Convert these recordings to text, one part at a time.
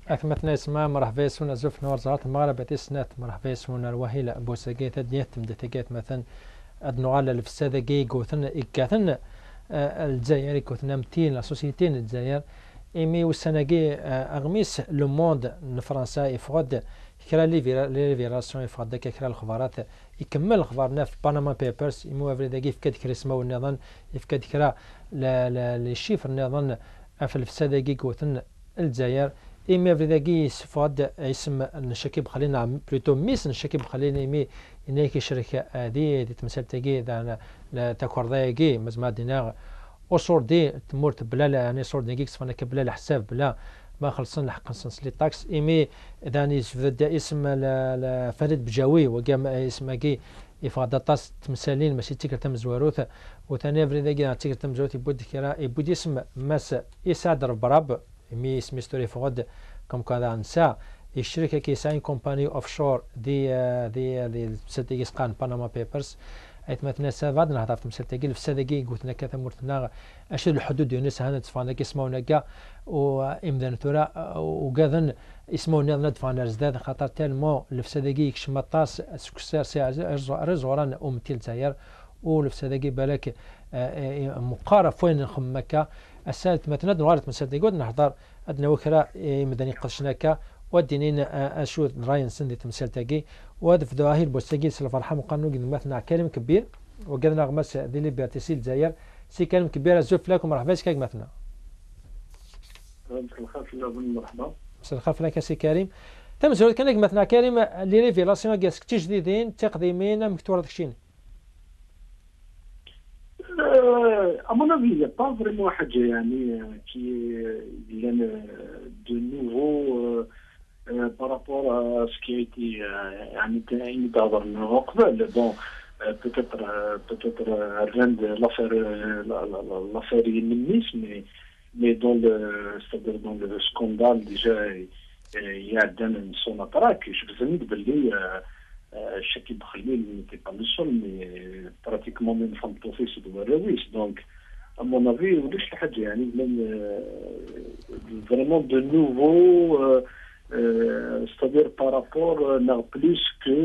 أثمتنا اسمها مرحبا يسونا زوف نور زارت المغرب تسنات مرحبا يسونا الوهيلة بوساقيت ديت تمدتقيت مثلا أدنوغالا الفسادة جي قوثن إكاثن الجزائر كوثنا متين لا سوسيتين الجزائر إيمي والسناجي أغميس لو موند الفرنسا يفقد كرا لي فيراسيون يفقد داك كرا الخبارات يكمل الخبارنا في باناما بيبرز يمو افري داكي يفكد كرا اسمه النظام يفكد كرا لي شيفر النظام في الفسادة جي قوثن الجزائر إيمي افري داكي يفقد اسم نشكيب خلينا بلوتو ميس نشكيب خلينا إيمي إنك شركة هذه تمثل تجي لا تكوردايجي مزما دينار وصور دي تمورت بلا يعني صور ديكس فانا كبلا الحساب بلا ما خلصنا لحق نصنص لي طاكس ايمي داني بدا اسم فريد بجاوي وقام اسمه كي افاده طاس تمثالين ماشي تيكر تم زواروث وثاني فريد كي تيكر تم زواروث يبود كرا يبود اسم ماس يسعد براب ايمي اسم ستوري فغد كم كذا نسا الشركه كي ساين كومباني اوف شور دي ستيجي سقان باناما بيبرز ايت مثلا سافاد نهضر في مسلتقي في سادقي قلت لك كذا مرتنا اشد الحدود يونس هنا تفانا كي اسمونا كا وامدان ثورا وكذا اسمونا ندفعنا زداد خاطر تالمو في سادقي كشمطاس سكسار ساعه رزوران تيل زاير ولف سادقي بالك مقارب وين نخمكا السالت مثلا نوارت مسلتقي قلت نهضر ادنا وكرا مدني قرشناكا ودينين اشو راين سندي تمثال تاقي وهذا في ظواهر بوستاقي الفرحه مقارنه قد مثلا كلام كبير وقدنا غمس دي ليبرتي سي الجزائر سي كلام كبير زوف لكم مرحبا كاك مثلا مساء الخير فينا مرحبا مساء الخير فيك سي كريم تم زود كانك مثلا كريم لي ريفيلاسيون كاس تجديدين تقديمين مكتوره داكشي à mon avis, il n'y a pas vraiment qui est de nouveau par rapport à ce qui a été bon, peut-être rien de l'affaire Yemenis, mais c'est-à-dire dans le scandale déjà il y a son attaque. Je vous ai dit de Chakib Khalil n'était pas le seul, mais pratiquement même femme professeur de Warawis. Donc, à mon avis, vraiment de nouveau, c'est-à-dire par rapport à plus que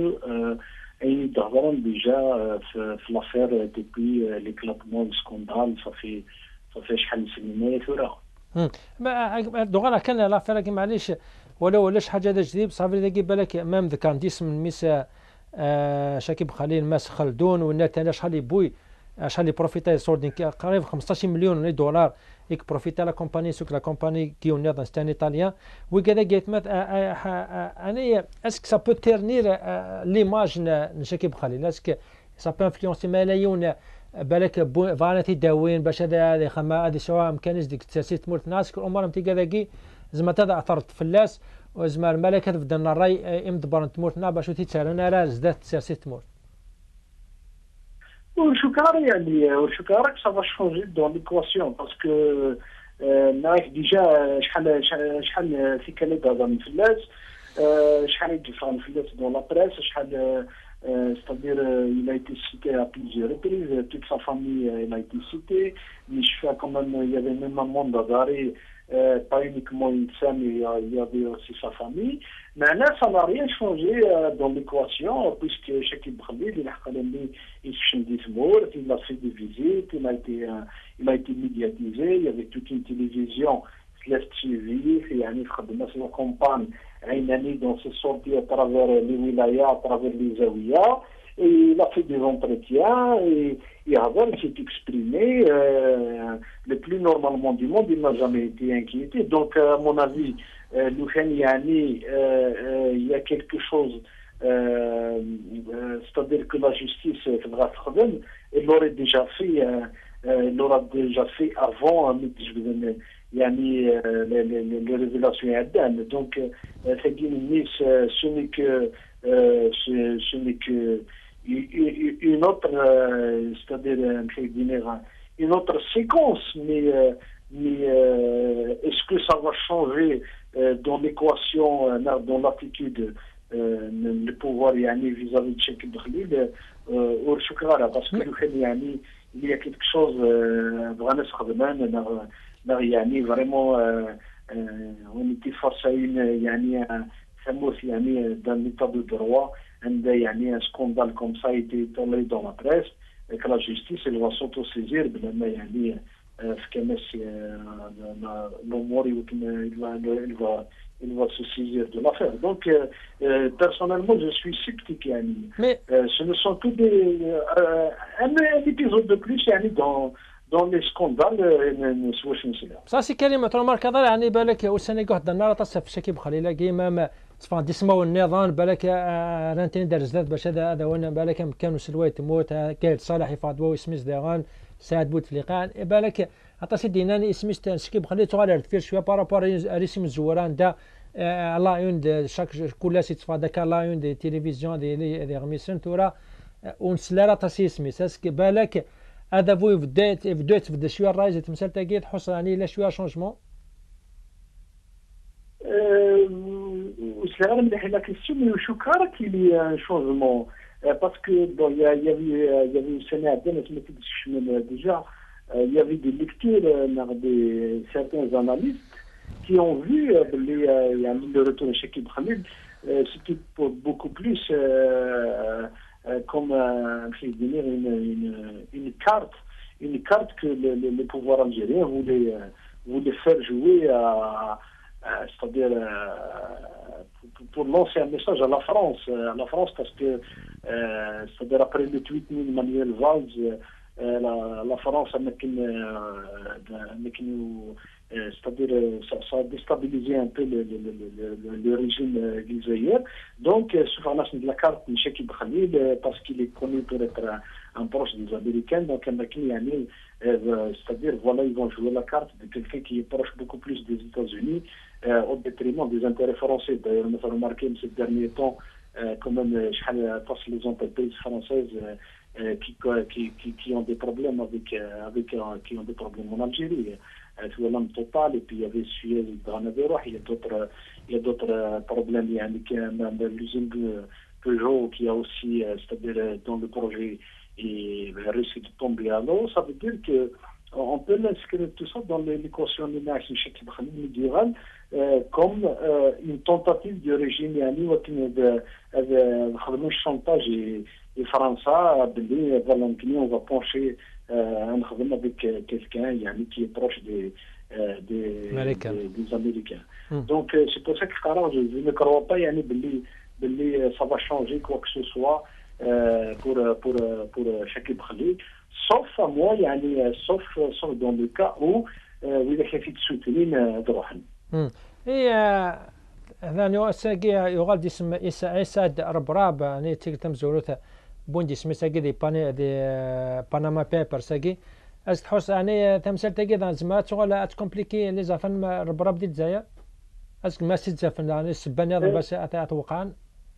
déjà l'affaire depuis l'éclatement du scandale, ça fait شحال سنين ثورة. دوغانا كان لافير كي معليش ولاش حاجه هذا جديد صافي داكي بالك امام ذكر ديسم المسا شاكيب خليل ماس خلدون والناس تاع شحال يبوي شحال لي بروفيتا سوردين قريب 15 مليون دولار يك بروفيتا لا كومباني سوك لا كومباني كي اون نيض ستان ايطاليان وكذا قالت مات انا اسك سا بو تيرنير ليماج نشاكيب خليل اسك سا بو انفلونسي ملايين بالك فانتي داوين باش هذا خما هذه سواء مكانش ديك التاسيس تمرت ناس الامور نتي كذاكي زعما تدا اثرت فلاس وزعما الملكه بدنا الراي امدبر تمرتنا باش تيتسالنا راه زدات التاسيس تمرت والشكاره que ça va changer dans l'équation parce que نعرف ديجا شحال في كندا دابا الفلاس شحال يدفع الفلاس dans la presse شحال c'est-à-dire il a été cité à plusieurs reprises, toute sa famille elle a été citée, mais je fais quand même, il y avait même un mandat d'arrêt, pas uniquement une femme, il y avait aussi sa famille. Mais là, ça n'a rien changé dans l'équation, puisque Chakib Khalil, il a fait des visites, il a été médiatisé, il y avait toute une télévision TV, il y a une campagne dans ses sorties à travers les wilayas, à travers les zawiyas, et il a fait des entretiens, et Havel s'est exprimé le plus normalement du monde, il n'a jamais été inquiété. Donc, à mon avis, il y a quelque chose, c'est-à-dire que la justice, elle l'aurait déjà fait avant, je vous donne les révélations عدان. Donc ce n'est que une autre c'est-à-dire une autre séquence, mais est-ce que ça va changer dans l'équation dans l'attitude le pouvoir vis-à-vis de Chakib Khalil parce que il y a quelque chose vraiment vraiment on était face à une يعني ثموث يعني dans l'état de droit عند يعني un scandale comme ça a été étalé dans la presse et que la justice elle va s'autosaisir بلا ما يعني في كماس الامور il va se saisir de l'affaire. Donc, personnellement, je suis sceptique. Mais ce ne sont que un épisode de plus dans les scandales. صافي كلمة عمر كذا يعني بالك وسنة قهد النار تصف شكيب خليلا كيما ما تفهم ديسمو النظام بالك رانتين درزات باش هذا وانا بالك كانوا سلوي تموت كاين صالح يفاضوا ويسميز ديغان سعد بوتفليقان بالك عطا سيدي ناني اسميس شكيب خلي تغالر تفير شويه بارابور ريسم الزوران دا لا يون شاك كل سي تفا داك لا يون دي تيليفزيون دي غميسن تورا ونسلا تاسيسمي ساسك بالك هذا فوي بدات شويه الرايز تمثال تاكي تحصل يعني لا شويه شونجمون c'est vraiment la question mais je crois qu'il y a un changement parce que bon il y avait une scène déjà il y avait des lectures de certains analystes qui ont vu le retour de Chekib Khalid c'était beaucoup plus comme une carte que le pouvoir algérien voulait faire jouer c'est-à-dire pour lancer un message à la France parce que c'est-à-dire après le tweet de Manuel Valls la France a c'est-à-dire ça a déstabilisé un peu le régime guinéen. Donc sous de la carte de Chekib Khalid parce qu'il est connu pour être un proche des Américains, donc c'est-à-dire voilà ils vont jouer la carte de quelqu'un qui est proche beaucoup plus des États-Unis au détriment des intérêts français. D'ailleurs on a remarqué ces derniers temps quand même les entreprises françaises qui ont des problèmes qui ont des problèmes en Algérie. Total et puis il y avait Suez et Granadero, il y a d'autres problèmes l'usine de Peugeot qui a aussi c'est-à-dire dans le projet et risque de tomber à l'eau. Ça veut dire que on peut inscrire tout ça dans l'équation médiévale comme une tentative du régime de chantage et français on va pencher avec quelqu'un qui est proche des Américains. Donc c'est pour ça que je ne crois pas ça va changer quoi que ce soit pour Chekib Khalid sauf à moi sauf dans le cas où il a fait soutenir droحا. هذا ساقي يغال اسم عيسى ربراب يعني تيكتم زوروثا بوندي سميسا دي باناما بيبر ساقي از تحس يعني تمثال تاقي ذا زعما تغول اتكومبليكي لي زافن ربراب دي تزايا از ما سيت زافن يعني السباني هذا باش اتوقعان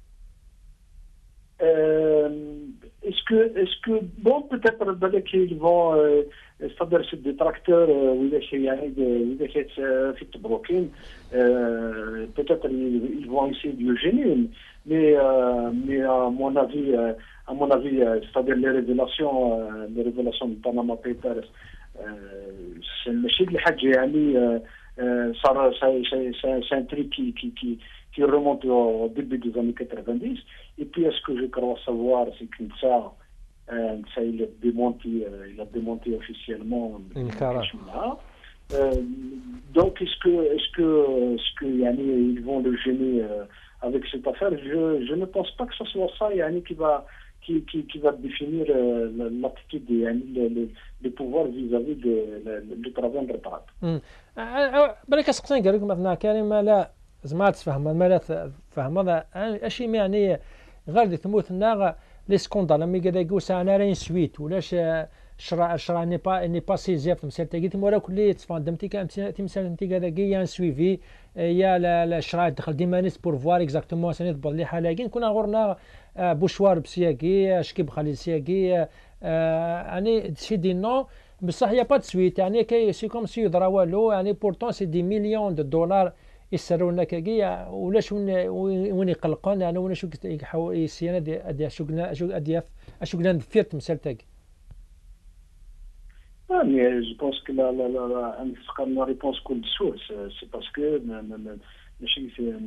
est-ce que bon peut-être qu'ils vont c'est-à-dire ces détracteurs peut-être ils vont essayer de le gêner mais à mon avis c'est-à-dire les révélations de Panama Papers c'est ماشي الحاجة يعني صار c'est un truc qui remonte au début des années 90 et puis ce que je crois savoir c'est que ça il a démenti officiellement donc est-ce que ils vont le gêner avec cette affaire je ne pense pas que ce soit ça qui va définir l'attitude du pouvoir vis-à-vis du travail de retraite. بالك سقسين قال لكم مثلا كريم لا زعما تفهم ما لا فهم هذا اشي يعني غير دي ثموت الناغ لي سكوندال مي كذا يقول انا راه سويت ولاش شرا ني با سيزيف مثلا تاكيت مورا كلي تفاندمتي كان تمثال انت كذا كي سويفي يا لا شرا دخل ديما نيس بور فوار اكزاكتومون سنيت بلي حالاكين كنا غورنا بوشوار بسياكي شكيب خليل سياكي يعني شي دينو بصح يا با سويت يعني كي سي كوم سي يدرا والو يعني بورتون سي دي مليون دو دولار يسرونا كاكيا ولاش وين يقلقون يعني وين شو يحاول يسينا دي شغلنا اشغلنا فيرت مثال تاكي Mais je pense que la réponse coule de source. C'est parce que ماشي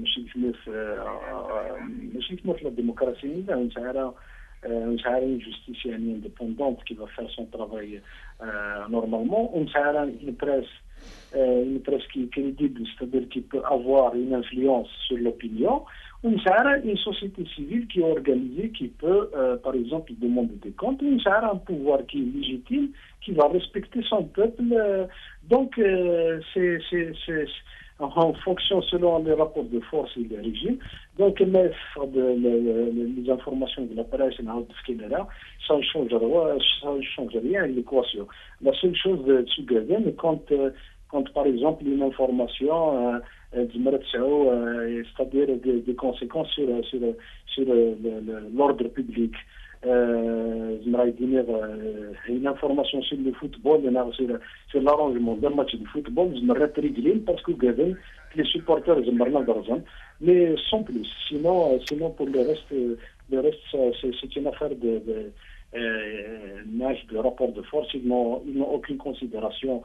في la démocratie, on a une justice indépendante qui va faire son travail normalement. On a une presse qui est crédible, c'est-à-dire qui peut avoir une influence sur l'opinion. On a une société civile qui est organisée, qui peut, par exemple, demander des comptes. On a un pouvoir qui est légitime, qui va respecter son peuple. Donc, c'est en fonction selon les rapports de force et les régimes. Donc, les informations de la presse, ça ne change rien à l'équation. La seule chose de Tsugaden, quand par exemple une information c'est-à-dire des conséquences sur l'ordre public, une information sur le football, sur l'arrangement d'un match de football, parce que les supporters mais sans plus. Sinon pour le reste c'est une affaire de rapport de force. Ils n'ont aucune considération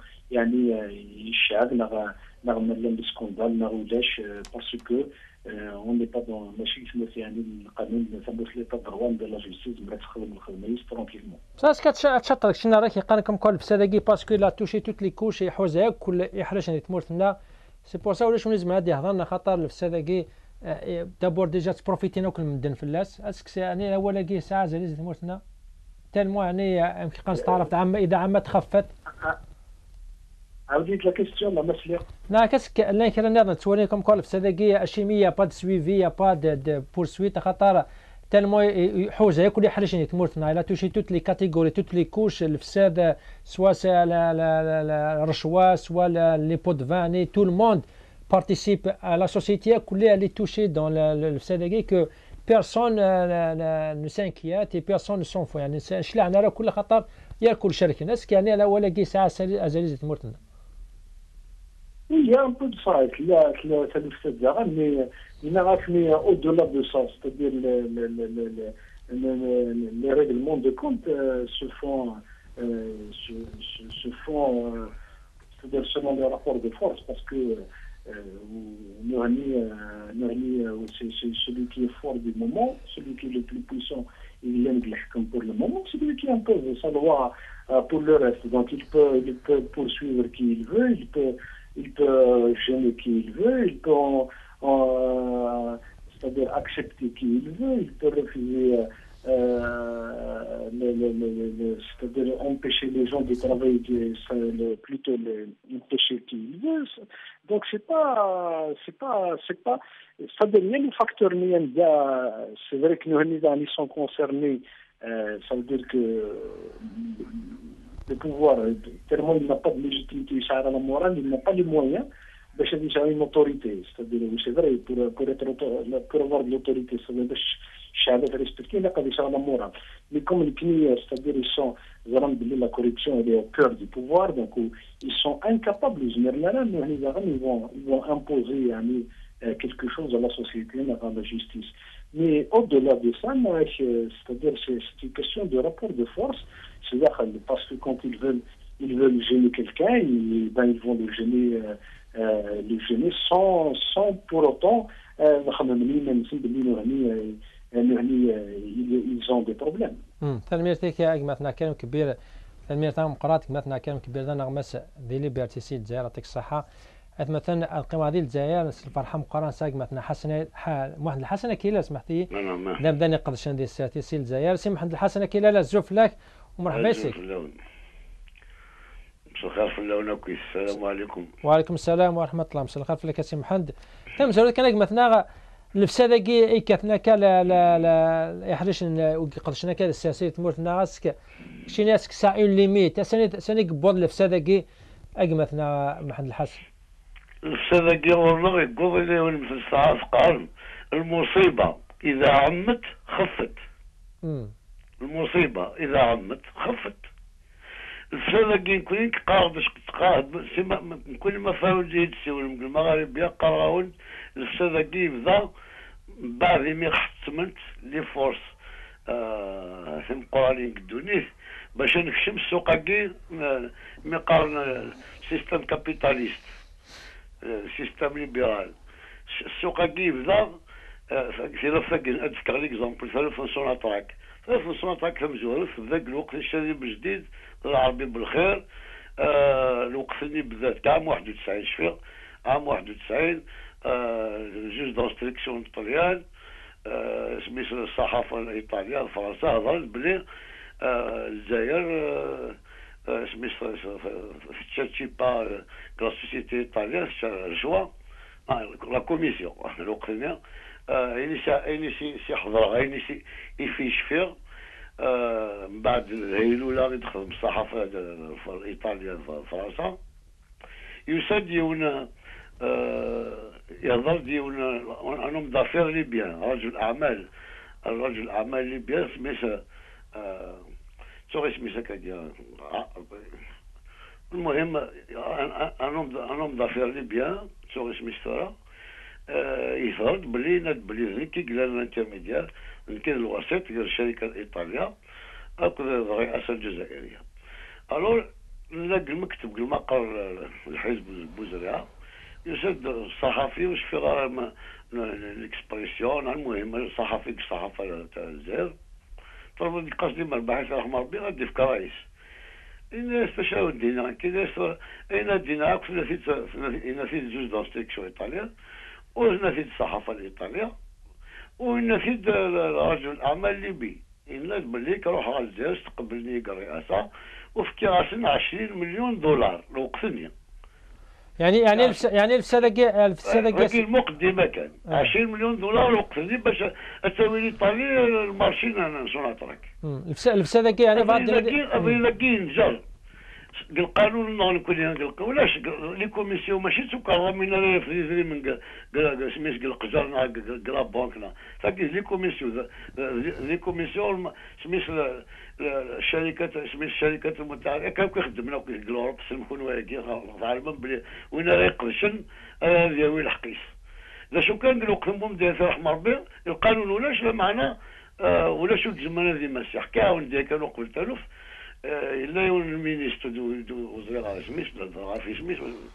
le scandale parce que on n'est pas dans l'état de droit de la justice tranquillement. Ça كتشطر شي نهار كيقارنكم كل بسادقي باسكو لا توشي توت لي كوش يحوزها كل يحرش تمورتنا سي بور سا ولاش لازم هادي هضرنا خاطر الفسادقي دابور ديجا تبروفيتينا كل مدن فلاس اسك يعني هو لاقي ساعه زليز تمورتنا تالمو يعني يمكن كنستعرف اذا عما تخفت عاوديت لا كيستيون لا مسلي لا كاسك لا كرنا نتوري كم كل فسادقي اشيميه با دو سويفي با دو بورسويت خاطر تالمو يحوزها كل يحرشني تمورتنا الا توشي توت لي كاتيجوري توت لي كوش الفساد سوا لا الرشوه سوا لي بوت فاني تو الموند participe à la société كلها اللي touchée dans le فسادقي que personne ne s'inquiète et personne ne s'en fout يعني شلعنا على كل خطر ياكل شركه الناس كان على ولا كي ساعه ازاليز تمورتنا. Il y a un peu de ça, il y a mais il n'a pas au-delà de ça, c'est-à-dire les règlements de compte se font c'est-à-dire selon les rapports de force, parce que c'est celui qui est fort du moment, celui qui est le plus puissant, il vient de l'Hkam pour le moment, celui qui impose sa loi pour le reste. Donc il peut poursuivre qui il veut, il peut gêner qui il veut, il peut c'est-à-dire accepter qui il veut, il peut refuser, c'est-à-dire empêcher les gens de travailler, plutôt empêcher qui il veut. Donc c'est pas, c'est-à-dire il y a le facteur c'est vrai que nous sont concernés, ça veut dire que le pouvoir, tellement il n'a pas de légitimité, la morale, il n'a pas les moyens d'avoir une autorité. C'est-à-dire, c'est vrai, pour avoir de l'autorité, ça veut dire respecter la morale. Mais comme les CNI, c'est-à-dire, la corruption elle est au cœur du pouvoir, donc ils sont incapables, ils vont imposer quelque chose à la société, à la justice. Mais au-delà de ça, c'est-à-dire c'est une question de rapport de force. Parce que quand ils veulent gêner quelqu'un, ils vont le gêner sans pour autant ils ont des problèmes. تلميرتك مثلا كلام كبير تلميرتهم قرات مثلا كلام كبير ده نغمس ذي ليبرتي سي الجزائر يعطيك الصحه مثلا القيمه هذه الجزائر الفرحه مقارنه ساق مثلا حسنه واحد الحسنه كيلا سمحتي لا بداني قدشان ديال ساتي سي الجزائر سي محمد الحسنه كيلا لا زوف لك ومرحبا بك. مساء الخير في اللون السلام عليكم. وعليكم السلام ورحمه الله. مساء الخير فيك سي محمد. تم زود كان مثلا الفسادقي اي كثنا كلا لا يحرش قدشنا كذا السياسيه تموت ناسك شي ناس سا اون ليميت سني قبض الفسادقي مثلا محمد الحسن. الفسادقي والله يقول لي في الساعه قال المصيبه اذا عمت خفت. المصيبه اذا عمت خفت. الفسادقي كلين قاعد باش تقاعد كل ما فاول جيد سوى المغرب يقراون الفسادقي بدا بعد ما ختمت لي فورس ثم قرانين قدونيه باش نكشم السوق كي مقارن سيستم كابيتاليست سيستم ليبرال السوق كي بدا في رفاق اذكر ليكزومبل في سوناتراك في سوناتراك تمزور في ذاك الوقت الشباب الجديد العربي بالخير الوقت اللي بدات كاع 91 شفيق عام 91 جوج دونستريكسيون طليان سميت الصحافه الايطاليه فرنسا هضرت بلي الجزائر سميت تشاتشي با لا سوسيتي ايطاليان رشوه لا كوميسيون الوقت اللي ايني سي حضر ايني سي يفي شفيق من بعد الهيلوله اللي دخل بالصحافه الايطاليه في فرنسا يسد ديونا يهضر ديونا انهم دافير ليبيان رجل اعمال الرجل اعمال ليبيان سميتها شو سميتها كدير المهم انهم دافير ليبيان شو سميتها يفرض بلي كي قال الانترميديار كان الوسيط ديال الشركه الايطاليه اخذ الرئاسه الجزائريه الو نلاقي المكتب المقر الحزب البوزريعه يسد الصحفي واش في غير الاكسبرسيون المهم الصحفي الصحافه تاع الجزائر طلبوا ديك قصدي ما الباحث رحمه ربي غادي في كرايس الناس فاش دينا كي ناس اين دينا في زوج دونستريكسيون ايطاليا ونفيد الصحافه الايطاليه ونفيد رجل الاعمال الليبي الناس باللي كروح على الجزائر تقبلني كرئاسه وفي كراسن 20 مليون دولار الوقتني يعني الفساد كي المقدمه كان 20 مليون دولار الوقتني باش اسوي لي طالي المارشين انا سوناتراك الفساد يعني بعض لكن نجر القانون نون كلنا ولاش لي كوميسيون ماشي سكر من ريفريزري من سميت القجرنا كلا بانكنا فكي لي كوميسيون سميت الشركات سميت الشركات المتعاقده كانوا كيخدمنا وكيقولوا سمحوا وهاكي غالبا بلي وين راه يقرشن ديال الحقيس لا شو كان قالوا ديال رحمه ربي القانون ولاش لا معنى ولا شو الزمانه ديال مسيح كاون ديال كانوا قبل تالف إلا يون المينيستر دو وزير سميت في سميت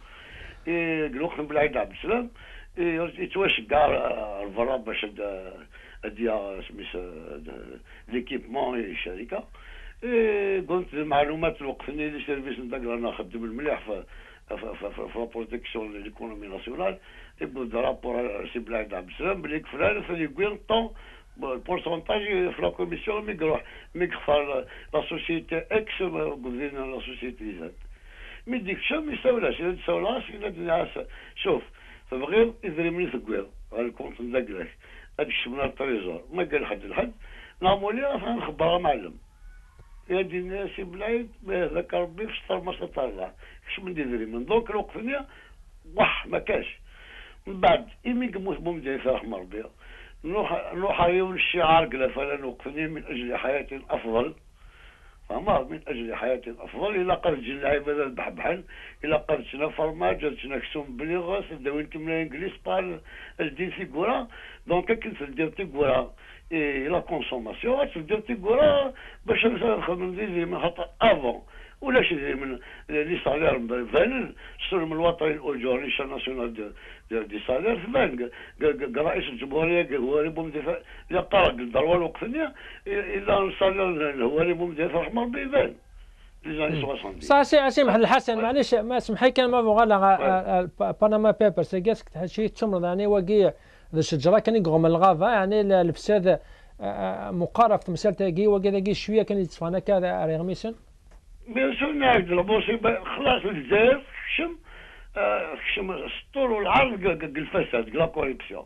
قالوا لهم بالعيد عبد السلام يتواش كاع الفرا باش اديا سميت ليكيبمون الشركه قلت المعلومات الوقتني لي سيرفيس نتاع رانا خدم المليح في لا بروتيكسيون ليكونومي ناسيونال يقول دا رابور سي بالعيد عبد السلام بلي فلان فليكوين طون البورسونتاج في لا كوميسيون ميكفار لا سوسيتي اكس قلنا لا سوسيتي زاد مي ديك الشام ما يساولاش الا تساولاش الا شوف فبغير يضربني ثقوير على الكونت ندقلك هاد الشمال التريزور ما قال حد لحد نعمولي راه نخبرها معلم يا دي الناس بلايد هذاك ربي في الشطر ما استطاع اش من يدري من دوك الوقت وح ما كاش من بعد إمي قموت بومدين في رحمة ربي نروح عليهم الشعار قال فلان وقفني من أجل حياة أفضل فما من أجل حياة أفضل إلا قرد جنا عبادة البحبحن إلا قرد جنا فرماج جنا كسوم بليغاس داوين كملا إنجليز بال الدين تيقورا دونك كنت ندير تيقورا إلا كونسوماسيون تدير تيقورا باش نخدم من خاطر أفون ولا شي من لي سالير فان السلم الوطني الاجور ليش ناسيونال دي سالير فان رئيس الجمهوريه هو اللي بومدفع لا قرا الدروه الوقتيه الا السالير هو اللي بومدفع رحمه ربي فان لي 60 صافي سي محمد الحسن معليش ما سمحي كان ما بغى لا باناما بيبرز كاسك شي تمرض يعني وقيع ذا الشجره كان يقوم من الغافه يعني الفساد مقارف في مساله كي وكذا شويه كان يتصفانا كذا ريغميسن بيان سور نعرف المصيبة خلاص الجزائر خشم السطور والعرض الفساد لا كوريبسيون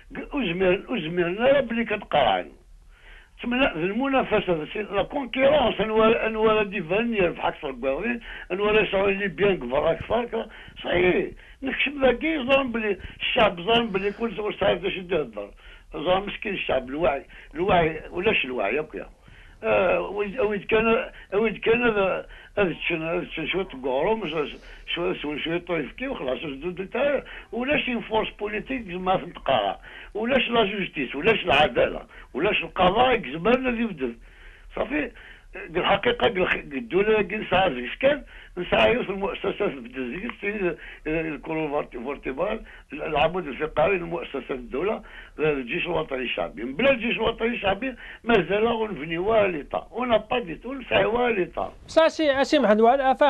أزمرنا بلي كتقارعن تسمى المنافسة لا كونكيرونس أنوالا ديفانير في حق الكباوين أنوالا يسعوا لي بيان كفر أكثر صحيح نكشف ذاكي ظن بلي الشعب ظن بلي كل زوج صاحب باش يدير الدار ظن مسكين الشعب الوعي ولاش الوعي يبقى ويد كان هذا شويه قروم شويه طريفكي وخلاص جدود تاع ولاش فورس بوليتيك ما تنتقرا ولاش لا جوستيس ولاش العداله ولاش القضاء زمان اللي بدل صافي. الحقيقه الدوله نسعى كان نسعى في المؤسسات بدل الكولون فورتيبال العمود الفقري لمؤسسات الدوله الجيش الوطني الشعبي. بلا الجيش الوطني الشعبي مازال غنبنيوها ليطا ونا با ديتو نسعيوها ليطا. سي محمد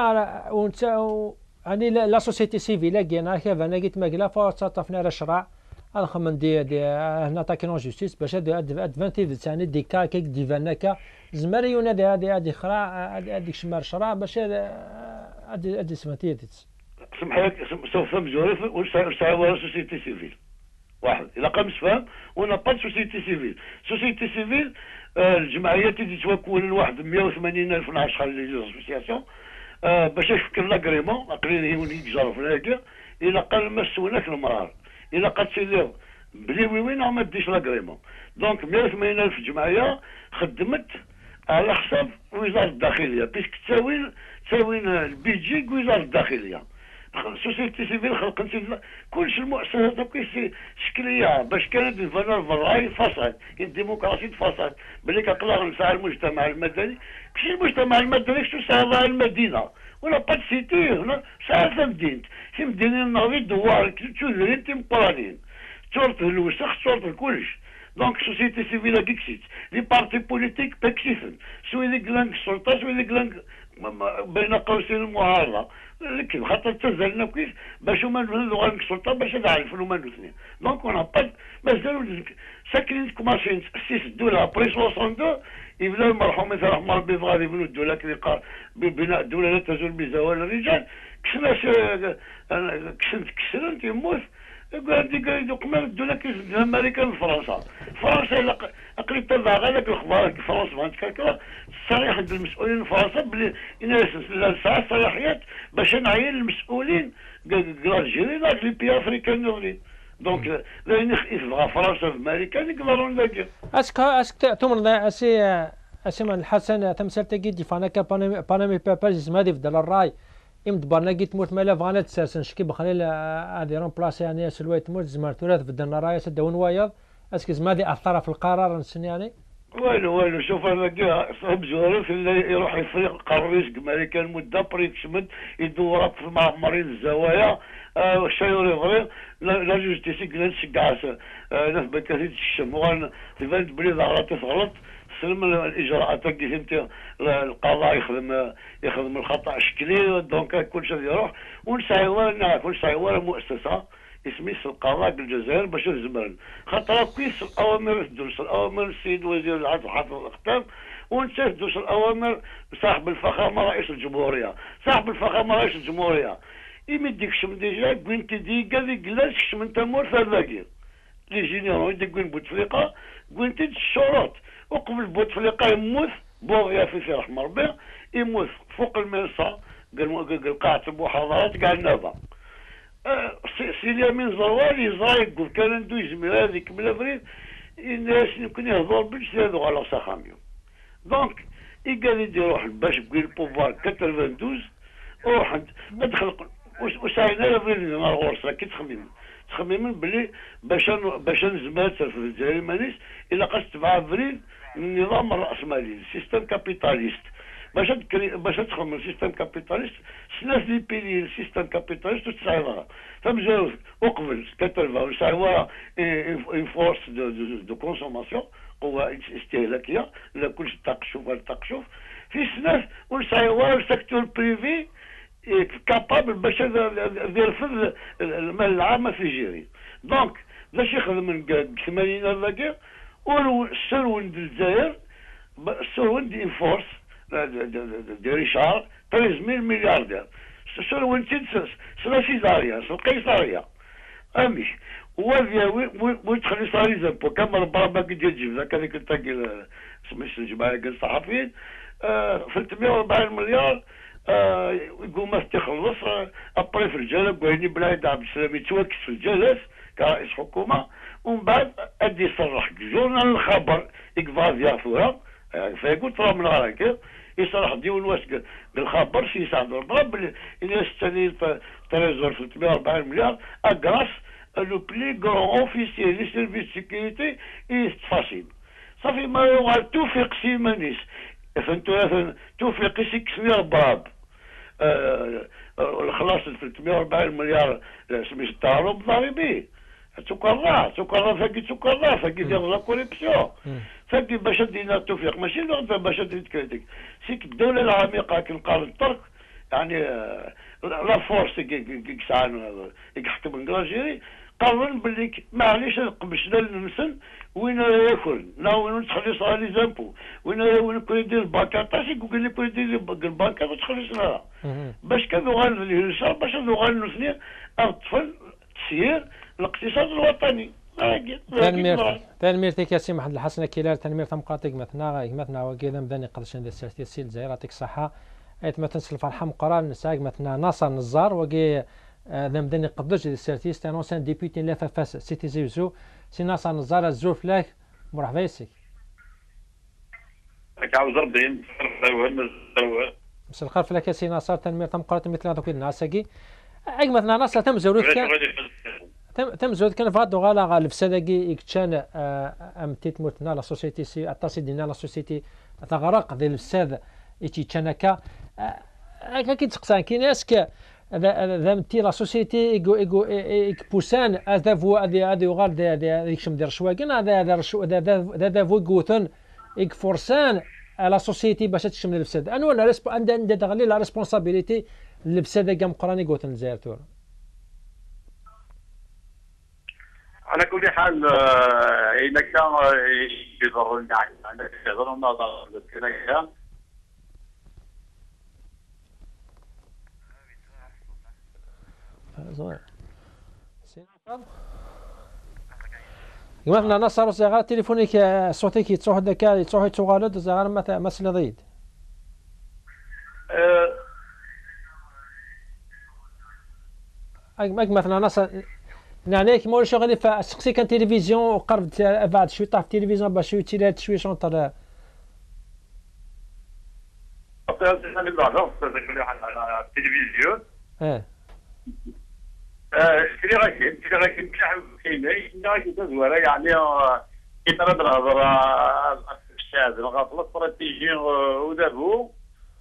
يعني لا سوسيتي سيفيل كينا كيف انا قلت ماكلا فتصطفنا على الشرع الخمن دي هنا تاكينون جوستيس باش ادفانتيف ثاني دي كاك دي فانكا زمريون هذه خرا هذيك شمار شرع باش هذه سماتيتس سمح لك سوف مجوري ونسعيوها سوسيتي سيفيل واحد الا قام فهم ونا با سوسيتي سيفيل. سوسيتي سيفيل الجمعيات اللي تتكون الواحد 180,000 ناس خلي لاسوسياسيون باش يفكر لاكريمون اقليني ونيجرو في الهكا الا قال ما سولناك المرار الا قد سيدير بلي وين ما ديش لاكريمون. دونك 180,000 جمعيه خدمت على حساب وزاره الداخليه بيسك تساوي البيجي وزاره الداخليه. سوسيتي سيفيل خلقت كلشي المؤسسات هكا شكليه باش كانت الفالور فراي فساد الديمقراطيه فساد بلي كنقدر نساعد المجتمع المدني ماشي المجتمع المدني شو ساعد المدينه ولا با سيتي هنا ساعد المدينه في مدينه ناضي دوار تشوفين تيمقرانين تورط الوسخ تورط كلش. دونك سوسيتي سيفيل كيكسيت لي بارتي بوليتيك باكسيفن سوي لي كلانك السلطه سوي لي كلانك بين قوسين المعارضه لكن خاطر تزلنا كيف باش هما نفذوا غير السلطه باش نعرفوا هما الاثنين. دونك اون با مازالوا ساكنين كوماسين تاسيس الدوله ابري 62 يبدا المرحوم مثلا رحمه ربي غادي يبنوا الدوله كي قال ببناء الدوله لا تزول بزوال الرجال كسرت يموت قال قمر الدوله كيف امريكا فرنسا الا قريت تبع هذاك الاخبار فرنسا ما تكركر صريح عند المسؤولين فرنسا بلي لا ساعه صلاحيات باش نعين المسؤولين الجيري لا لي بي افريكان نورين. دونك لان يبغى فرنسا في امريكا يقدروا نلاقيو اسك تمر اسي من الحسن تمثلت قيد فانا بانامي باباج ما ديف دال الراي يمد برناقي تموت مالا فانا تسرسن شكي بخليل هادي رون بلاصي يعني سلوي تموت زمار تراث بدنا راي سدون وايض اسكي زمادي اثر في القرار نسن يعني ويلو شوف انا صاحب جوارف اللي يروح يفريق قريش امريكان مده بريك شمد يدور في المعمرين الزوايا الشيوري غريب لا جوستيسي كلا نشجع ناس بكثير الشم وغان تبان بلي ظهرات تغلط سلم الاجراءات كيف انت القضاء يخدم الخطا الشكلي. دونك كل شيء يروح ونسعيوها مؤسسه اسميس القضاء بالجزائر باش يزمرن خاطر كويس الاوامر تدوس الاوامر السيد وزير العدل حافظ الاختام وانت تدوس الاوامر صاحب الفخامه رئيس الجمهوريه رئيس الجمهوريه يمديك شم ديجا كوينت دي قال لي كلاش شم تمور فلاكي لي جينيرو يدكوين بوتفليقه كوينت الشروط وقبل بوتفليقه يموت بوغيا في رحمه ربي يموت فوق المنصه قال قاعه المحاضرات كاع النابه سيدي امين زروال يزرع يقول كان عنده يزمير هذيك من افريل الناس يمكن يهضروا بالجسد على ساخاميو. دونك قال يدي روح باش بقي البوفوار 92 روح ادخل وساعدنا افريل نهار غورصه كي تخمم بلي باش نزمات في الجزائر مانيش الا قصت 7 افريل من النظام الراسمالي سيستم كابيتاليست باش تدخل من السيستم كابيتاليست ثلاث لي بيلي السيستم كابيتاليست وتسعيرها فمجاوز وقبل كترفا وسعيوها اون فورس دو كونسوماسيون قوة استهلاكية لا كلش تقشف في سناس ونسعيوها السيكتور بريفي كابابل باش يرفض المال العام في جيري. دونك باش يخدم من 80 لاكير والسرون الجزائر السرون دي فورس دي ريشار 13,000 ملياردير سرون تنسس سلاسيزاريا القيصريه امش ويدخل صاري زنبو كما البابا كي تجيب ذاك هذيك التاكي سميت الجماعه الصحفيين 340 مليار يقول ما تخلص ابري في الجلاله قايلين بلايد عبد السلام يتوكس في الجلاس كرئيس حكومه ومن بعد ادي يصرح جورنال الخبر يقفا فيها ثورة فقلت راه من غير يصرح ديون واش بالخبر سي سعد البراب اللي استني تريزور 340 مليار اغراس لو بلي غران اوفيسيي لي سيرفيس سيكوريتي يستفاصيل صافي ما يوغال توفيق سيمانيس فهمتوا توفيق سيكسني البراب خلاص 340 مليار سميت التهرب ضريبي تكرر فاكي ديال لا كوريبسيون فاكي باش دينا التوفيق ماشي باش كريتيك سيك الدوله العميقه كنقال الترك يعني لا فورس يحكم الجراجيري قرر باللي معليش نقبش لا المسن وين ياكل لا وين تخلص على لي زامبو وين كون يدير الباكاطاش يقول لي كون يدير الباكاط وتخلص لها باش كانوا غنشرب باش نوصل الطفل تسيير الاقتصاد الوطني. تنمير تيكاسي محمد الحسن كيلار تنمير تمقاطق مثنا وكذا مدني قدرش ندير سيرتي سيل الجزائر يعطيك الصحة ايت مثلا الفرحة مقران نساق مثلا ناصر نزار وكي ذا مدني قدرش ندير سيرتي ستان اونسان ديبيوتي لا فاس سيتي زيوزو سي ناصر نزار الزور فلاك مرحبا يسك عاوز ربي مساء الخير فلاك سي ناصر تنمير تمقاطق مثل هذوك الناساكي اك مثلا ناصر تم زوريت تم زود كان فادو غالا غالف سداكي يكتشان امتيت مرتنا لا سوسيتي سي اتصي دينا لا سوسيتي تغرق ديال الساد يتي تشانكا هكا كيتسقسان كاين اسك ذا متي لا سوسيتي ايغو بوسان هذا فو هذا يغال ديك شم دير شواكن هذا فو غوتن ايك فورسان لا سوسيتي باش تشمل الفساد انا ولا عندها تغلي لا ريسبونسابيلتي الفساد كاع مقراني غوتن الجزائر على كل حال إذا كان يضر يعني عندك يضر النظر للكلام مثلا نصر صغار تليفونيك صوتيك تصوح دكا تصوح تغالد صغار مثل ضيد مثلا نصر يعني كي مول شغلي فسقسي كان تلفزيون وقرب بعد شويه طاح التلفزيون باش شويه شويه شونطر التلفزيون شري غاكين كاين تزوره يعني كي ترد الهضره الشاذ الغفله الاستراتيجي ودابو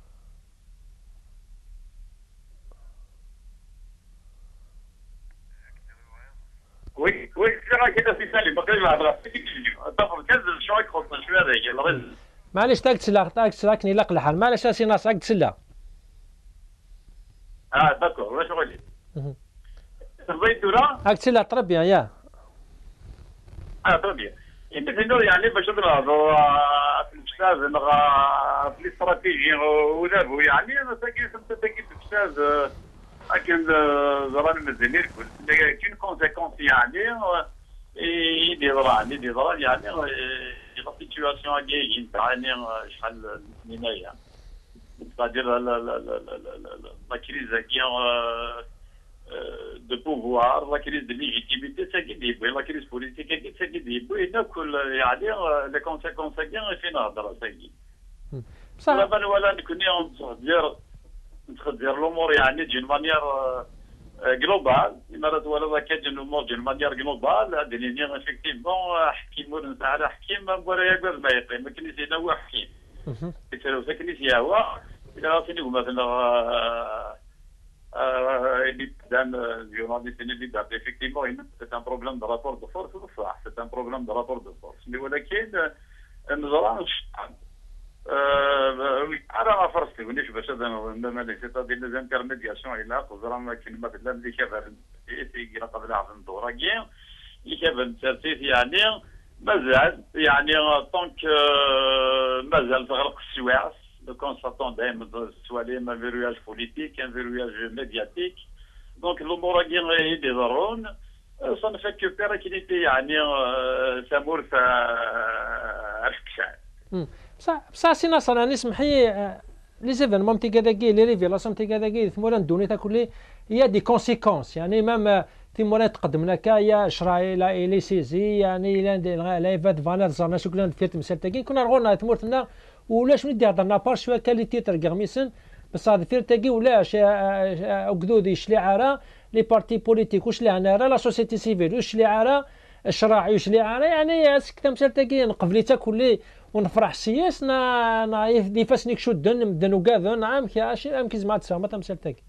وي راه كذا في سالي باقي الهضره تاخذ كنزل شويه خصنا شويه هذاك معليش تاك تسلاكني لا الحال معليش سي ناصر راك تسلا داكور واش غادي بغيت ولا راك تسلا تربيه يا تربيه انت يعني باش نهضروا في الاستاذ في الاستراتيجي ودابو يعني انا ساكن في الاستاذ لكن زران مزني الكل كاين كونسيكونس يعني يدير يعني لا سيتواسيون كاين تاعني شحال من هنايا c'est-à-dire la crise de pouvoir la crise de légitimité ça qui dit la crise politique ça qui dit ناكل يعني les conséquences كاين فين نهضر ساكي بصح ولا نكون ندير الامور يعني دون مانيير جلوبال الا ولا كاين الامور دون مانيير جلوبال هذه افيكتيفمون حكيم نتاع حكيم ولا يقدر ما يقيم ما كاينش هنا هو حكيم كيتسالو ساكنيش هو الى راسني مثلا اللي دام الجورناليست اللي دار افيكتيفمون سي ان بروبليم دو رابور دو فورس بصح سي ان بروبليم دو رابور دو فورس ولكن النظام انا فرصتي ونيش باش هذا مالك سيتادير لي انترميدياسيون الى قدرا ما كاين ما بلا اللي كافر يجي قبل عام الدوره كاين اللي كافر ترتيب يعني مازال يعني طونك مازال تغرق السواعس لو كونستاتون دائما السواليم ان فيروياج بوليتيك ان فيروياج ميدياتيك دونك الامور كاين يديرون صن فك بيراكينيتي يعني سامور فاركشان بصح سي ناصر انا نسمح لي لي زيفينمون تي كذاكي لي ريفيلاسيون تي كذاكي ثمورا دوني تاكل هي دي كونسيكونس يعني مام تيمورا تقدمنا كايا شراي لا سيزي يعني لا يفاد فالير زعما شو كنا فيت مسالتاكي كنا رغونا تمورتنا ولا شنو دي هضرنا بار شويه كاليتي تاع غميسن بس هذا فيرتاكي ولا اكدودي شلي عرا لي بارتي بوليتيك وش لي عنا لا سوسيتي سيفيل وش لي عرا الشراعي وش لي عرا يعني اسك مسالتاكي نقبليتا كلي ونفرح سياس نا يفاس نيك شو دن وكاذا نعم كي ام كي زعما تسامى مسالتاكي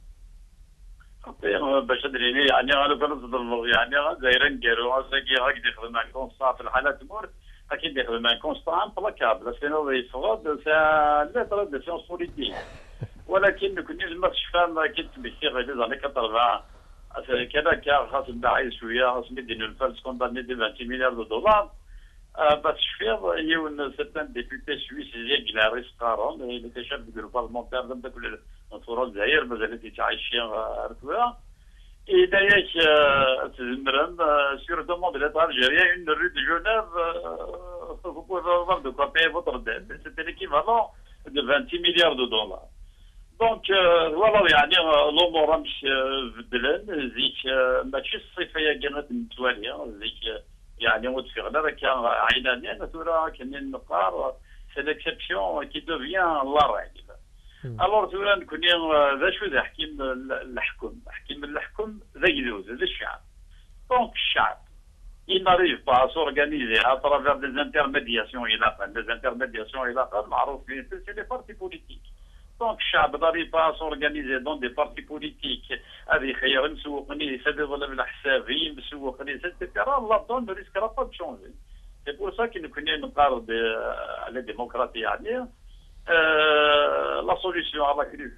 باش ادري يعني انا كنصدر يعني زايرين كيرو اسكي هاك دخل مع كونستا في الحالات تمر اكيد دخل مع كونستا امبلاكابل سينو يفرض لا ترى دي سيونس بوليتيك ولكن كنت ما تشفى كنت بكثير غير زاني 80 كذا كان خاص نبعي شويه خاص ندير الفلس كوندامني دي 20 مليار دولار باش شفير يون سيتان ديبوتي سويس اللي لا ريس قارون اللي تشاب ديال البارلمونتير دابا كل نصور الجزائر مازال تعايشين ركبه إذا ياك تزمرن سور دوموند ليتا الجيريا اون رو دو جونيف vous pouvez avoir de quoi payer votre dette. C'était l'équivalent de 26 milliards de dollars. Donc voilà يعني الامور مش بدلن زيك ماشي الصيفيه كانت متواليه زيك يعني وتفغنا كان عيناني انا ترى كاين نقار سي ليكسيبسيون كي دوفيان لا ريغل. الوغ ترى نكون ذا شو ذا حكيم الحكم ذا يدوز ذا الشعب. دونك الشعب il n'arrive pas à s'organiser à travers des intermédiations معروف c'est les partis politiques. Donc الشعب n'arrive pas à s'organiser dans des partis politiques هذه خير مسوقني يسدد ولا من حسابي مسوقني etc. الله دون ne risquera pas de changer. C'est pour ça qu'il nous نقارب على démocratie يعني la solution à la crise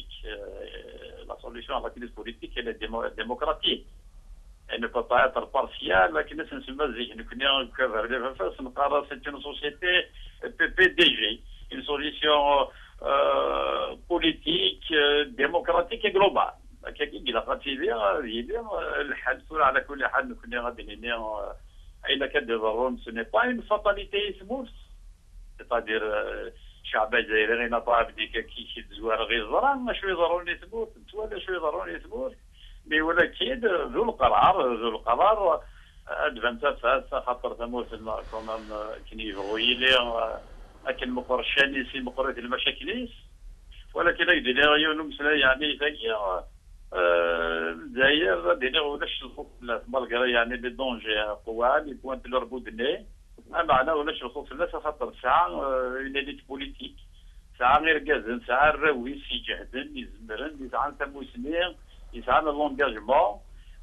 politique elle est démocratique. Elle ne peut pas être partielle, لكن نسمى زي كنا كفر لي فاس نقرا c'est une société PPDG, une solution politique démocratique et globale. كي لا غاتيبيا الحل على كل حال كنا غادي نيا اين كان ضروري ce n'est pas une fatalité اسموس c'est-à-dire الشعب الجزائري نطاب ديك كي تزوار غير زران شويه ضروري يثبت ولا شويه ضروري يثبت مي ولكن ذو القرار ادفنتا فاس خاطر ثموت كومام كنيفروي لي لكن مقرشاني سي مقرات المشاكليس ولكن يدير مسلا يعني ثاني الجزائر دينا ولاش الخوف مالغري يعني دي دونجي قوال يبوانت لربودني معنا ولاش الخوف الناس خاطر ساعه اون اليت بوليتيك ساعه غير كازن ساعه الراويس يجهدن يزمرن يسعى تموسنين يسعى لونجاجمون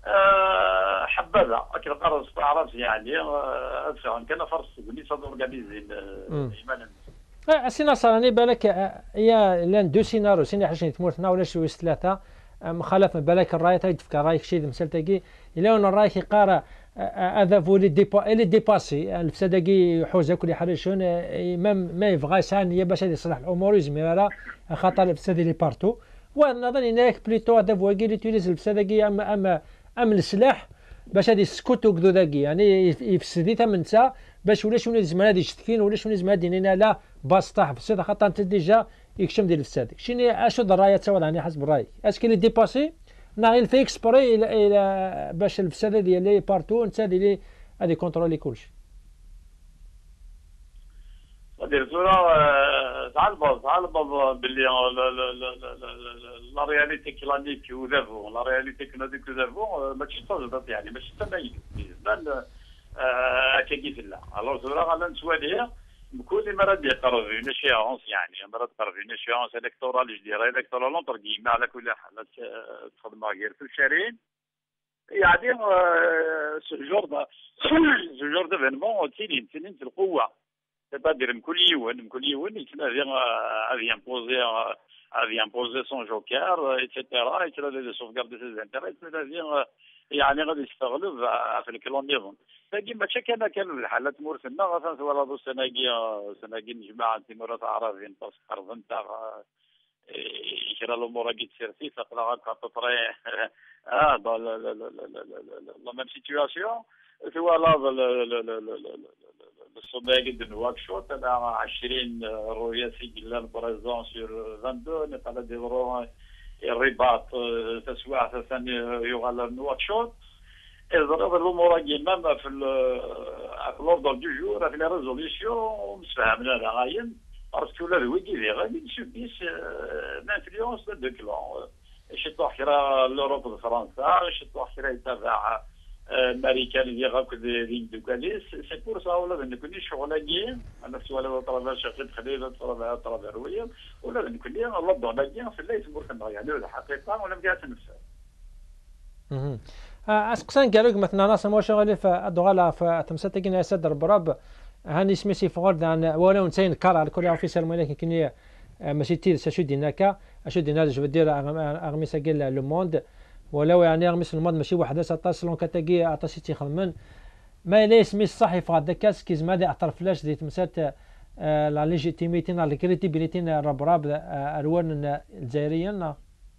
حبذا اكل قرص تعرف يعني ادفع كان فرص بني صدور اورغانيزي ايمانا سينا صارني بالك يا لان دو سيناريو سينا حاجه تمورتنا ولا شويه ثلاثه مخالف بالك الراي تفكر رايك شي مسلتقي الا انا رايك قاره هذا فولي ديباسي الفسادقي حوزه كل حريشون ما يبغى ثانيه باش يصلح الامور يزميرها خاطر الفساد لي بارتو ونظن هناك بليتو هذا فواكي اللي توليز الفسادقي اما السلاح باش هذه السكوت وكذو ذاكي يعني يفسدي ثمنتا باش ولا شنو لازم هذه يشتكين ولا شنو لازم هذه لا باسطاح فساد خاطر انت ديجا يكشم ديال الفساد شنو اشو الرايه تاولاني حسب رايك اسكي لي ديباسي ناغي في اكسبري الى باش الفساد ديال لي بارتو انت اللي هذه كونترولي كلشي دير صورة تعلب باللي لا رياليتي كلانيك وذافو لا رياليتي كلانيك وذافو ماشي صدقت يعني ماشي تبين بالنسبه كي في الله الوغ صورة غادا نسواليها بكل مرة يقرب اون اشيونس يعني مرة تقرب اون اشيونس الكتورال جدير الكتورال اونتر كيما على كل حال تخدم غير في الشارعين يعني سو جور ديفينمون تينين في القوة c'est-à-dire كل يوم avait imposé son joker etc et qu'il allait sauvegarder ses intérêts c'est-à-dire يعني غادي يستغلب في الكلون ديالهم فكيما كان الحالات مورثنا غادا ولا دو سناقي نجمع تيمورات عربيين تسقر نتا يشرى الامور كي تسير فيه تقلا غاتطري لا ميم سيتوياسيون voilà الصباح جدا واكشوت انا 20 رؤيه سجلان بريزون سور 22 نقال ديرو الرباط تسويع ثاني يغال نواكشوط إذا الأمور كيما في الأوردر دو جور في لي ريزوليسيون مسفهمنا لا غاين باسكو لا ويكي في غادي نسبيس لانفلونس دو كلون شي طاحرة لوروب فرنسا شي طاحرة يتابع امريكان اللي غاكو دي دوكاليس سي بور سا ولا نكوني شغلاكي انا سوالا طلبه شغل خليل طلبه رويه ولا نكوني الله دوناكي في الليل تمر يعني الحقيقه ولا مكاع تنفس اسقسان قالوا مثلا ناس مو شغالين في الدغاله في تمساتكين يا سد براب هاني سميسي فورد عن ولو نسين كار على كل اوفيسير مالك كني ماشي تيل ساشودي ناكا اشودي ناس جو دير اغميس قال لو موند ولو يعني اغميس الموند ماشي واحد 16 لون كاتاكي عطاسي تيخدمن ما ليس مي صحي في هذا كاس كيز ما اعترف فلاش دي تمسات لا ليجيتيميتي لا كريديبيليتي راب الوان الجزائريين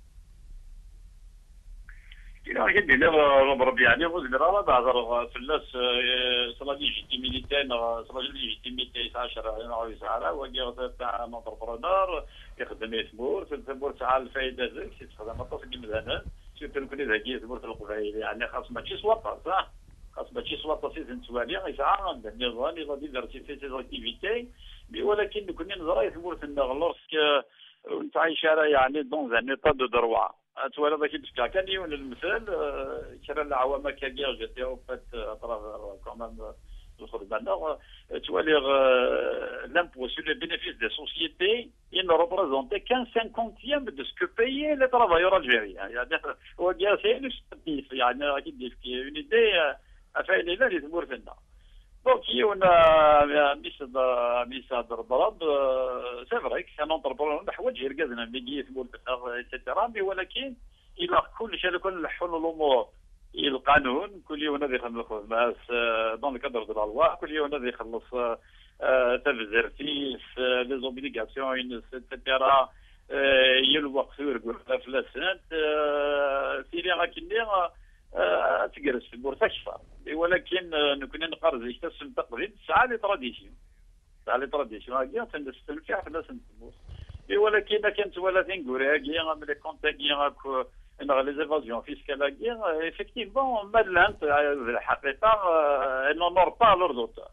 كاين اللي ربي يعني غزمرا بعض فلاس صلا ليجيتيميتي صلا ليجيتيميتي 10 انا ساعه وكي تاع مونتربرونور يخدم يثمور تثمور تاع الفائده زيك تخدم الطفل مثلا سيرتو نكون ذكي ثمور القبائل يعني خاص ماشي سواطه صح خاص ماشي سواطه سي نتوالي يسعى عندنا نظام يغادي ديفيرسيفي سي اكتيفيتي ولكن نكون نزرا ثمور لورسك نتعيش يعني دون ان ايطا دو دروا توالى ذاك بشكا كان يون المثال كرا العوامة كاكيا جاتي وفات اطراف كمان الخدمة توالي l'impôt sur les bénéfices des sociétés il ne représentait qu'un 50e de ce que payaient les travailleurs algériens يعني هو جا سيلف يعني اكيد une idée افعل اللي تمر فينا دونك يونا ميساد الضرب سي فري كان نضربوا حوايج يرقدنا ملي يثبت ايتترا ولكن الى كل شيء كل نحلوا الامور القانون كل يوم الذي يخلص الناس دون الكادر دو لا لوا كل يوم الذي يخلص تفزيرتيس لي زوبليغاسيون ايتترا يلوقفوا يقول فلاسات سيري غاكني تجلس في البورصه كفار ولكن نكون نقرز يكتسب تقريبا ساعه لي تراديسيون هاكيا تنستمتع في الناس البورصه ولكن كانت ولا تنقول هاكيا ملي كونتاكيا هاكو لي زيفازيون فيسكال هاكيا ايفيكتيفمون مالانت الحقيقه نونور با لور دوتور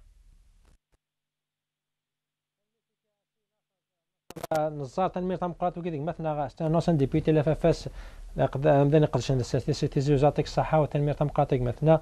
نصار تنمير تمقراط وكذا مثلا نوصل ديبيوتي لافاس مدن قرشان السياسي وزارتك الصحه والتنمير تمقراطك مثلا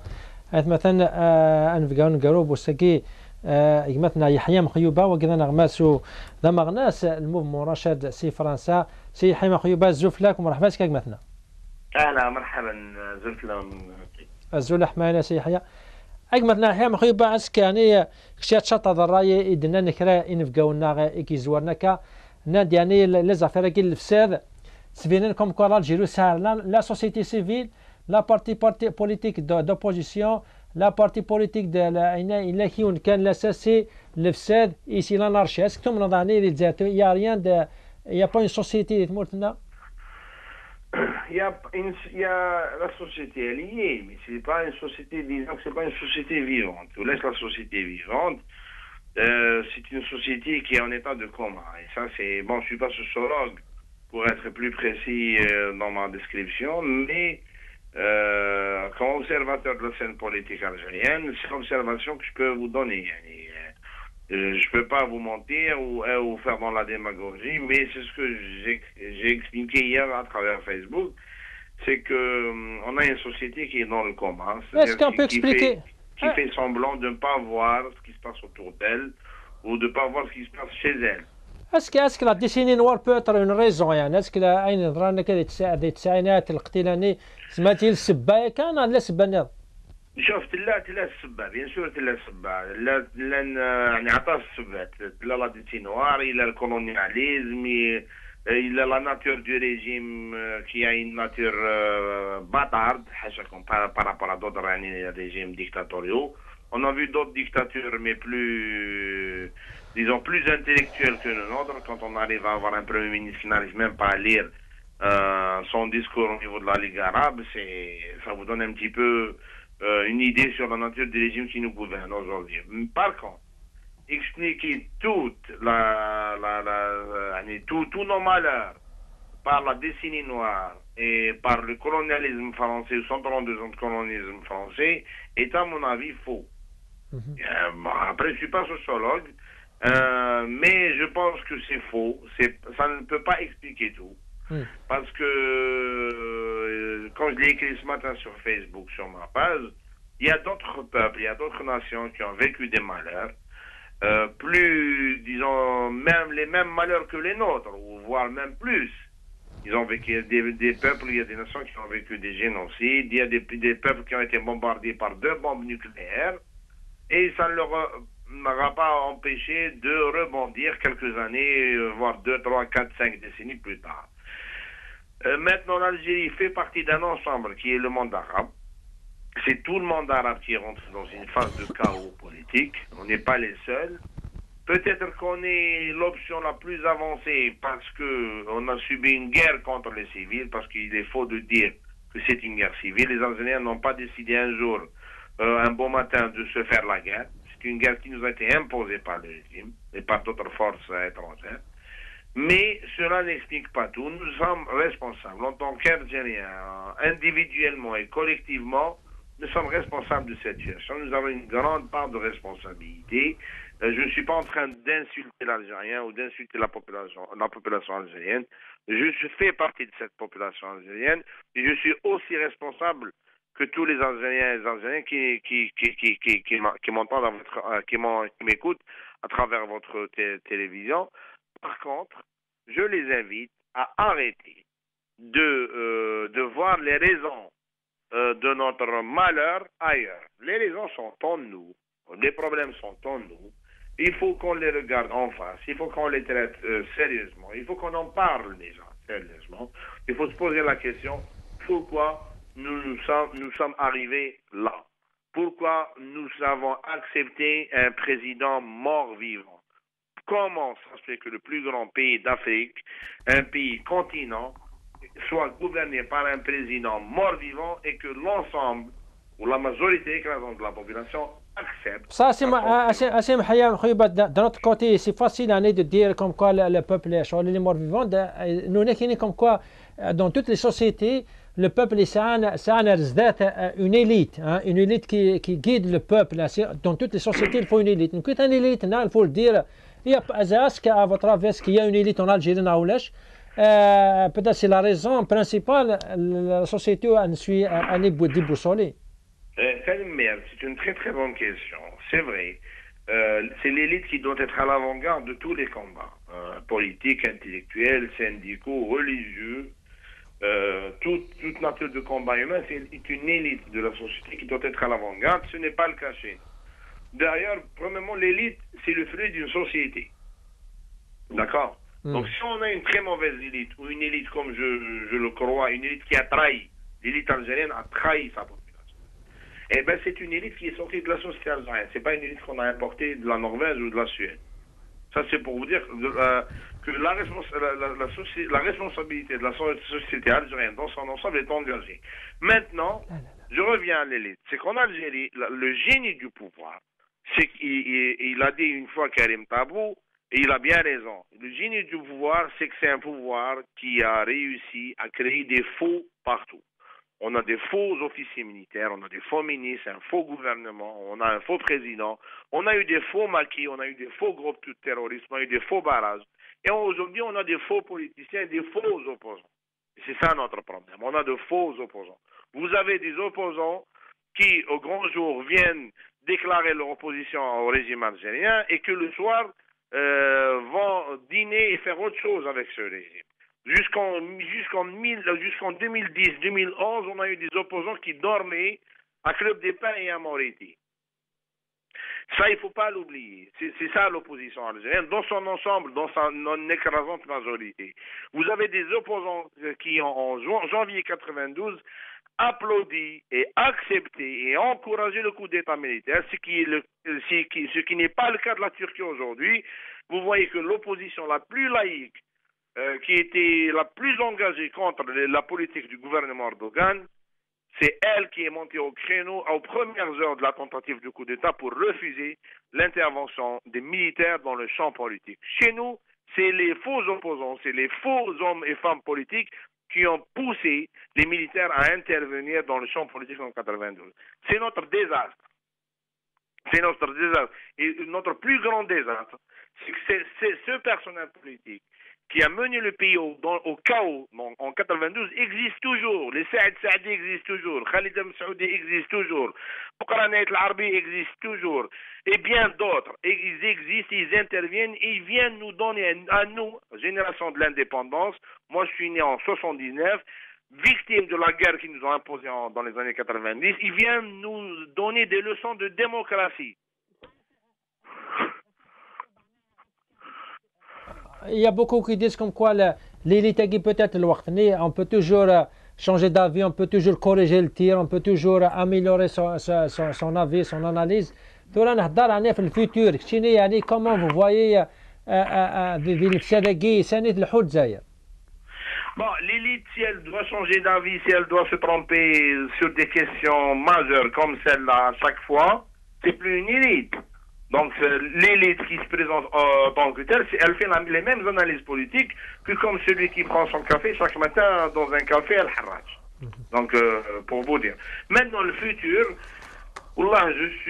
انفقاون قروب وسكي مثلا يحيى مخيوبه وكذا نغماسو ذا مغناس الموفمون رشاد سي فرنسا سي يحيى مخيوبه زوفلاك ومرحبا بك مثلا اهلا مرحبا زوفلا الزول حماينا سي يحيى مثلا يحيى مخيوبه اسك يعني كشات شطه الراي ادنا نكرا انفقاونا كي زورناكا ناد يعني لي زافير كي الفساد سفينين كوم كورال جيرو سار لا سوسيتي سيفيل لا بارتي بوليتيك دوبوزيسيون لا بارتي بوليتيك إلا كيون كان الاساسي الفساد ايسي لانارشي اسك توم نضعني لي ذات يا ريان دو يا با اون سوسيتي تمورتنا Il y a la société, elle y est, mais c'est pas une société, disons que c'est pas une société vivante. On laisse la société vivante. C'est une société qui est en état de coma. Et ça, c'est bon. Je suis pas sociologue pour être plus précis dans ma description, mais comme observateur de la scène politique algérienne, c'est l'observation que je peux vous donner. Je peux pas vous mentir ou faire dans la démagogie, mais c'est ce que j'ai expliqué hier à travers Facebook, c'est que on a une société qui est dans le coma. Est-ce qu'on peut expliquer qui fait semblant de ne pas voir ce qui se passe autour d'elle ou de ne pas voir ce qui se passe chez elle. Est-ce que la décennie noire peut être une raison يعني est-ce que أين نظرنا كذا التسعينات القتيلاني سمعتي السباية كان لا سبانيض شوف تلا السبة بيان سور تلا السبة لا يعني عطاس السبات تلا لا ديتي نوار الى الكولونياليزم الى لا ناتور دو ريجيم كي اي ناتور باتارد حاشاكم بارابور d'autres يعني ريجيم ديكتاتوريو on a vu d'autres dictatures mais plus disons plus intellectuelles que le nôtre quand on arrive à avoir un premier ministre qui n'arrive même pas à lire son discours au niveau de la Ligue arabe ça vous donne un petit peu une idée sur la nature du régime qui nous gouverne aujourd'hui. Par contre, expliquer tous nos malheurs par la décennie noire et par le colonialisme français, ou 132 ans de colonialisme français, est à mon avis faux. Bon, après, je ne suis pas sociologue, mais je pense que c'est faux. Ça ne peut pas expliquer tout. Parce que, quand je l'ai écrit ce matin sur Facebook, sur ma page, il y a d'autres peuples, il y a d'autres nations qui ont vécu des malheurs, plus, disons, même les mêmes malheurs que les nôtres, ou voire même plus. Ils ont vécu des peuples, il y a des nations qui ont vécu des génocides, il y a des peuples qui ont été bombardés par 2 bombes nucléaires, et ça ne leur n'aura pas empêché de rebondir quelques années, voire 2, 3, 4, 5 décennies plus tard. Maintenant, l'Algérie fait partie d'un ensemble qui est le monde arabe. C'est tout le monde arabe qui rentre dans une phase de chaos politique. On n'est pas les seuls. Peut-être qu'on est l'option la plus avancée parce qu'on a subi une guerre contre les civils, parce qu'il est faux de dire que c'est une guerre civile. Les Algériens n'ont pas décidé un jour, un beau matin, de se faire la guerre. C'est une guerre qui nous a été imposée par le régime et par d'autres forces étrangères. Mais cela n'explique pas tout. Nous sommes responsables en tant qu'Algériens, individuellement et collectivement. Nous sommes responsables de cette situation. Nous avons une grande part de responsabilité. Je ne suis pas en train d'insulter l'Algérien ou d'insulter la population algérienne. Je fais partie de cette population algérienne et je suis aussi responsable que tous les Algériens et les Algériens qui m'entendent, qui m'écoutent à travers votre télévision. Par contre, je les invite à arrêter de voir les raisons de notre malheur ailleurs. Les raisons sont en nous, les problèmes sont en nous. Il faut qu'on les regarde en face, il faut qu'on les traite sérieusement, il faut qu'on en parle déjà sérieusement. Il faut se poser la question, pourquoi nous sommes arrivés là? Pourquoi nous avons accepté un président mort-vivant? Comment ça se fait que le plus grand pays d'Afrique, un pays continent, soit gouverné par un président mort-vivant et que l'ensemble, ou la majorité écrasante de la population, accepte. Ça, d'un autre côté, c'est facile de dire comme quoi le peuple est mort-vivant. Nous n'avons comme quoi, dans toutes les sociétés, le peuple est une élite qui guide le peuple. Dans toutes les sociétés, il faut une élite. Donc, une élite, il faut le dire. Il y a à votre avis, est-ce qu'il y a une élite en Algérie peut-être c'est la raison principale, la société a déboussolée. C'est une très très bonne question. C'est vrai. C'est l'élite qui doit être à l'avant-garde de tous les combats politiques, intellectuels, syndicaux, religieux. Toute nature de combat humain, c'est une élite de la société qui doit être à l'avant-garde. Ce n'est pas le cas chez nous. D'ailleurs, premièrement, l'élite, c'est le fruit d'une société. D'accord? Donc, si on a une très mauvaise élite, ou une élite comme je le crois, une élite qui a trahi, l'élite algérienne a trahi sa population, eh bien, c'est une élite qui est sortie de la société algérienne. C'est pas une élite qu'on a importée de la Norvège ou de la Suède. Ça, c'est pour vous dire que la responsabilité de la société algérienne dans son ensemble est engagée. Maintenant, je reviens à l'élite. C'est qu'en Algérie, le génie du pouvoir, c'est qu'il a dit une fois Karim Tabou, et il a bien raison. Le génie du pouvoir, c'est que c'est un pouvoir qui a réussi à créer des faux partout. On a des faux officiers militaires, on a des faux ministres, un faux gouvernement, on a un faux président, on a eu des faux maquis, on a eu des faux groupes de terrorisme, on a eu des faux barrages. Et aujourd'hui, on a des faux politiciens et des faux opposants. C'est ça notre problème. On a de faux opposants. Vous avez des opposants qui, au grand jour, viennent déclarer leur opposition au régime algérien et que le soir vont dîner et faire autre chose avec ce régime. Jusqu'en 2010-2011, on a eu des opposants qui dormaient à Club des Pins et à Moriti. Ça, il ne faut pas l'oublier. C'est ça l'opposition algérienne, dans son ensemble, dans sa non-écrasante majorité. Vous avez des opposants qui, en janvier 92, applaudi et accepté et encouragé le coup d'État militaire, ce qui n'est pas le cas de la Turquie aujourd'hui. Vous voyez que l'opposition la plus laïque, qui était la plus engagée contre la politique du gouvernement Erdogan, c'est elle qui est montée au créneau aux premières heures de la tentative de coup d'État pour refuser l'intervention des militaires dans le champ politique. Chez nous, c'est les faux opposants, c'est les faux hommes et femmes politiques qui ont poussé les militaires à intervenir dans le champ politique en 92. C'est notre désastre. C'est notre désastre. Et notre plus grand désastre, c'est que c'est ce personnel politique qui a mené le pays au chaos en 92 existe toujours. Les Saad Saadi existent toujours. Khalid Msaoudi existe toujours. Boukranaït Al-Arbi existe toujours. Et bien d'autres. Et ils existent, ils interviennent et ils viennent nous donner à nous, génération de l'indépendance. Moi, je suis né en 79. Victimes de la guerre qu'ils nous ont imposée dans les années 90, ils viennent nous donner des leçons de démocratie. Il y a beaucoup qui disent comme quoi l'élite peut-être le وقت. On peut toujours changer d'avis, on peut toujours corriger le tir, on peut toujours améliorer son avis, son analyse. ترى نهضر عليه في الفيتور. يعني comment vous voyez السادة سنة الحوت زاير. Bon, l'élite, si elle doit changer d'avis, si elle doit se tromper sur des questions majeures comme celle-là à chaque fois, c'est plus une élite. Donc l'élite qui se présente en tant que telle, elle fait les mêmes analyses politiques que comme celui qui prend son café chaque matin dans un café à Al-Harraj. Donc pour vous dire. Maintenant le futur, Wallah,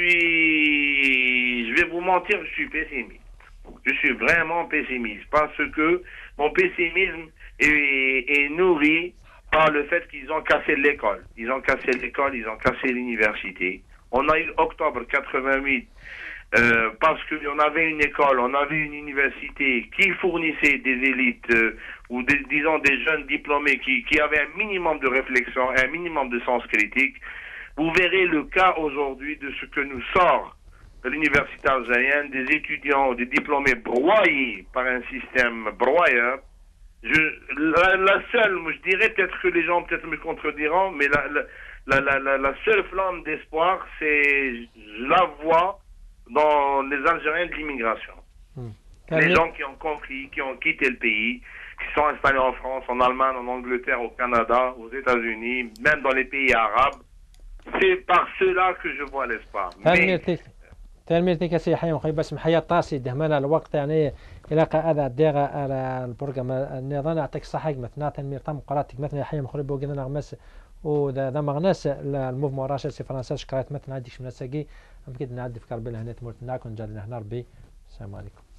je vais vous mentir, je suis pessimiste. Je suis vraiment pessimiste parce que mon pessimisme est nourri par le fait qu'ils ont cassé l'école. Ils ont cassé l'école, ils ont cassé l'université. On a eu octobre 88 parce qu'on avait une école, on avait une université qui fournissait des élites ou disons des jeunes diplômés qui avaient un minimum de réflexion, un minimum de sens critique. Vous verrez le cas aujourd'hui de ce que nous sort de l'université algérienne, des étudiants ou des diplômés broyés par un système broyeur. La seule, je dirais peut-être que les gens peut-être me contrediront, mais la seule flamme d'espoir, je la vois dans les Algériens de l'immigration. Les gens qui ont compris, qui ont quitté le pays, qui sont installés en France, en Allemagne, en Angleterre, au Canada, aux États-Unis, même dans les pays arabes. C'est par cela que je vois l'espoir. تلميذتك سي حيوم خي بس محيا طاسي دهمنا الوقت يعني إلاقة هذا ديغا البرنامج النظام يعطيك الصحة مثلا تنمير تم قراتك مثلا حيوم خري بوجدنا نغمس وذا مغناس الموفمون راشد سي فرنسا شكرات مثلا عندك شمنا ساقي أكيد نعدي في كربلاء هنا تمرت ناكل نجاد هنا ربي السلام عليكم.